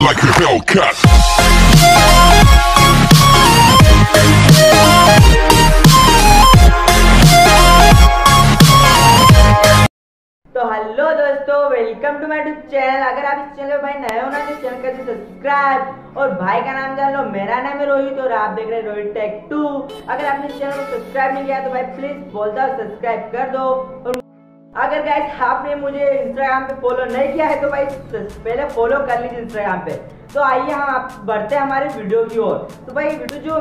like a Hellcat. तो hello दोस्तों, welcome to my YouTube channel. अगर आप इस चैनल पे भाई नए हो ना तो चैनल कर दो सब्सक्राइब और भाई का नाम जान लो। मेरा नाम है रोहित और आप देख रहे हैं रोहित टेक 2। अगर आपने इस चैनल को सब्सक्राइब नहीं किया तो भाई प्लीज बोलता हूँ सब्सक्राइब कर दो। और अगर गाइस आपने मुझे इंस्टाग्राम पे फॉलो नहीं किया है तो भाई पहले फॉलो कर लीजिए इंस्टाग्राम पे। तो आइए हम आप बढ़ते हैं हमारे वीडियो की ओर। तो भाई वीडियो जो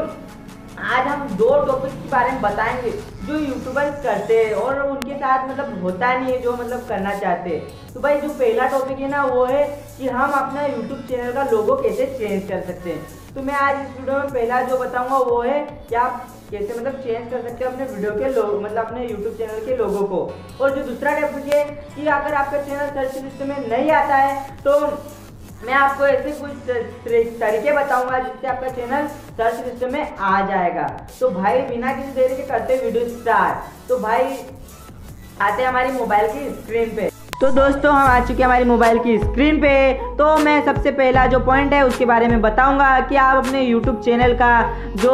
आज हम दो टॉपिक के बारे में बताएंगे जो यूट्यूबर्स करते हैं और उनके साथ मतलब होता नहीं है जो मतलब करना चाहते हैं। तो भाई जो पहला टॉपिक है ना वो है कि हम अपना यूट्यूब चैनल का लोगो कैसे चेंज कर सकते हैं। तो मैं आज इस वीडियो में पहला जो बताऊंगा वो है कि आप कैसे मतलब चेंज कर सकते हैं अपने वीडियो के लोगो मतलब अपने यूट्यूब चैनल के लोगो को। और जो दूसरा टॉपिक है कि अगर आपका चैनल सर्च लिस्ट में नहीं आता है तो मैं आपको ऐसे कुछ तरीके बताऊंगा जिससे आपका चैनल सर्च लिस्ट में आ जाएगा। तो भाई बिना किसी देरी के करते वीडियो स्टार्ट। तो भाई आते हैं हमारी मोबाइल की स्क्रीन पे। तो दोस्तों हम आ चुके हैं हमारी मोबाइल की स्क्रीन पे। तो मैं सबसे पहला जो पॉइंट है उसके बारे में बताऊंगा कि आप अपने यूट्यूब चैनल का जो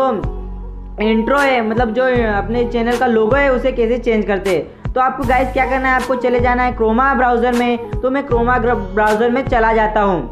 इंट्रो है मतलब जो अपने चैनल का लोगो है उसे कैसे चेंज करते हैं। तो आपको गाइस क्या करना है, आपको चले जाना है क्रोमा ब्राउज़र में। तो मैं क्रोमा ब्राउज़र में चला जाता हूँ।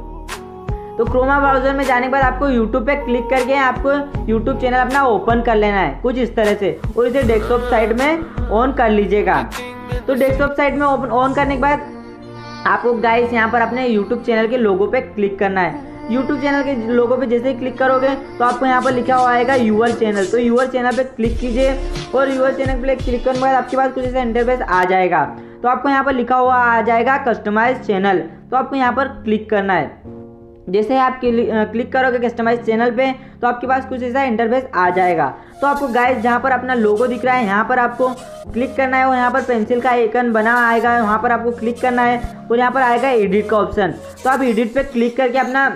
तो क्रोमा ब्राउज़र में जाने के बाद आपको YouTube पे क्लिक करके आपको YouTube चैनल अपना ओपन कर लेना है कुछ इस तरह से और इसे डेस्कटॉप साइट में ऑन कर लीजिएगा। तो डेस्कटॉप साइट में ऑन करने के बाद आपको गाइस यहाँ पर अपने YouTube चैनल के लोगो पे क्लिक करना है। YouTube चैनल के लोगो पे जैसे ही क्लिक करोगे तो आपको यहाँ पर लिखा हुआ आएगा यूअर चैनल। तो यूअर चैनल पे क्लिक कीजिए और यूअर चैनल पे क्लिक करने के बाद आपके पास कुछ ऐसा इंटरफेस आ जाएगा। तो आपको यहाँ पर लिखा हुआ आ जाएगा कस्टमाइज चैनल। तो आपको यहाँ पर क्लिक करना है। जैसे आप क्लिक करोगे कस्टमाइज चैनल पे तो आपके पास कुछ ऐसा इंटरफेस आ जाएगा। तो आपको गाइस जहाँ पर अपना लोगो दिख रहा है यहाँ पर आपको क्लिक करना है और यहाँ पर पेंसिल का आइकन बना आएगा, वहाँ पर आपको क्लिक करना है और यहाँ पर आएगा एडिट का ऑप्शन। तो आप एडिट पे क्लिक करके अपना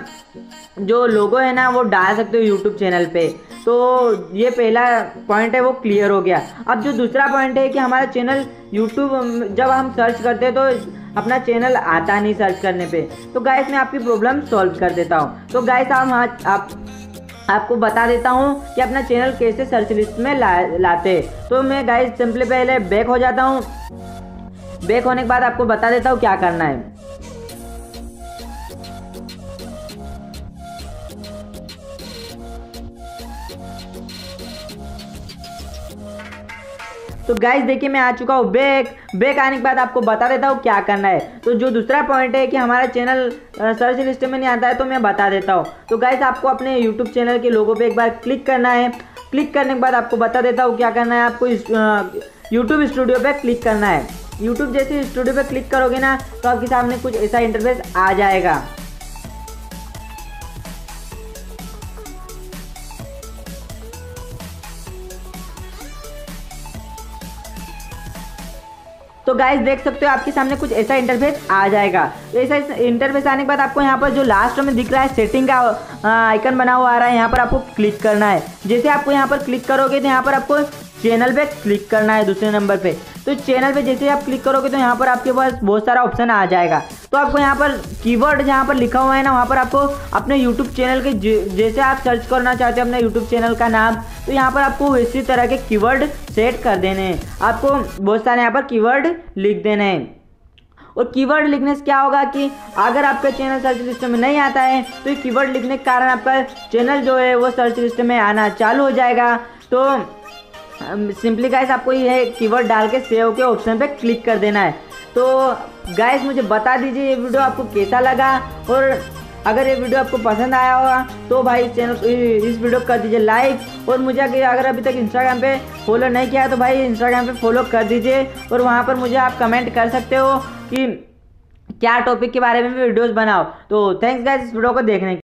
जो लोगो है ना वो डाल सकते हो यूट्यूब चैनल पे। तो ये पहला पॉइंट है वो क्लियर हो गया। अब जो दूसरा पॉइंट है कि हमारा चैनल यूट्यूब जब हम सर्च करते हैं तो अपना चैनल आता नहीं सर्च करने पे। तो गाइस मैं आपकी प्रॉब्लम सॉल्व कर देता हूँ। तो गाइस आपको बता देता हूँ कि अपना चैनल कैसे सर्च लिस्ट में लाते। तो मैं गाइस सिंपली पहले बैक हो जाता हूँ। बैक होने के बाद आपको बता देता हूँ क्या करना है। तो गाइस देखिए मैं आ चुका हूँ बैक आने के बाद आपको बता देता हूँ क्या करना है। तो जो दूसरा पॉइंट है कि हमारा चैनल सर्च लिस्ट में नहीं आता है तो मैं बता देता हूँ। तो गाइस आपको अपने यूट्यूब चैनल के लोगो पे एक बार क्लिक करना है। क्लिक करने के बाद आपको बता देता हूँ क्या करना है। आपको यूट्यूब स्टूडियो पे क्लिक करना है। यूट्यूब जैसे स्टूडियो पे क्लिक करोगे ना तो आपके सामने कुछ ऐसा इंटरफेस आ जाएगा। तो गाइस देख सकते हो आपके सामने कुछ ऐसा इंटरफेस आ जाएगा। तो ऐसा इंटरफेस आने के बाद आपको यहाँ पर जो लास्ट में दिख रहा है सेटिंग का आइकन बना हुआ आ रहा है, यहाँ पर आपको क्लिक करना है। जैसे आपको यहाँ पर क्लिक करोगे तो यहाँ पर आपको चैनल पे क्लिक करना है दूसरे नंबर पे। तो चैनल पे जैसे आप क्लिक करोगे तो यहाँ पर आपके पास बहुत सारा ऑप्शन आ जाएगा। तो आपको यहाँ पर कीवर्ड जहाँ पर लिखा हुआ है ना वहाँ पर आपको अपने यूट्यूब चैनल के जैसे आप सर्च करना चाहते हो अपने यूट्यूब चैनल का नाम तो यहाँ पर आपको इसी तरह के कीवर्ड सेट कर देने हैं। आपको बहुत सारे यहाँ पर कीवर्ड लिख देने हैं। और कीवर्ड लिखने से क्या होगा कि अगर आपका चैनल सर्च लिस्ट में नहीं आता है तो ये कीवर्ड लिखने के कारण आपका चैनल जो है वो सर्च लिस्ट में आना चालू हो जाएगा। तो सिंपली गाइस आपको ये कीवर्ड डाल के सेव के ऑप्शन पे क्लिक कर देना है। तो गाइस मुझे बता दीजिए ये वीडियो आपको कैसा लगा और अगर ये वीडियो आपको पसंद आया होगा तो भाई इस वीडियो को कर दीजिए लाइक। और मुझे अगर अभी तक इंस्टाग्राम पे फॉलो नहीं किया है तो भाई इंस्टाग्राम पे फॉलो कर दीजिए और वहाँ पर मुझे आप कमेंट कर सकते हो कि क्या टॉपिक के बारे में वीडियोस बनाओ। तो थैंक्स गाइस इस वीडियो को देखने के